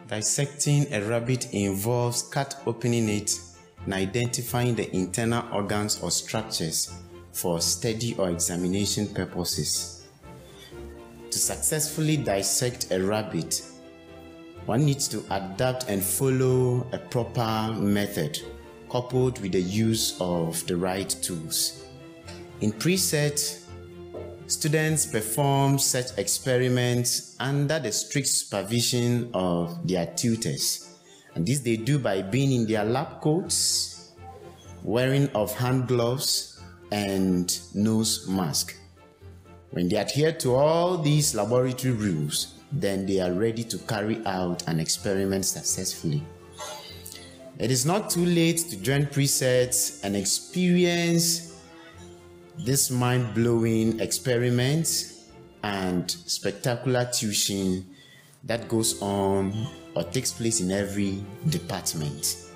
Dissecting a rabbit involves cut opening it and identifying the internal organs or structures for study or examination purposes. To successfully dissect a rabbit, one needs to adapt and follow a proper method coupled with the use of the right tools. In Preset, students perform such experiments under the strict supervision of their tutors. And this they do by being in their lab coats, wearing of hand gloves and nose mask. When they adhere to all these laboratory rules, then they are ready to carry out an experiment successfully. It is not too late to join Preset and experience this mind-blowing experiments and spectacular tuition that goes on or takes place in every department.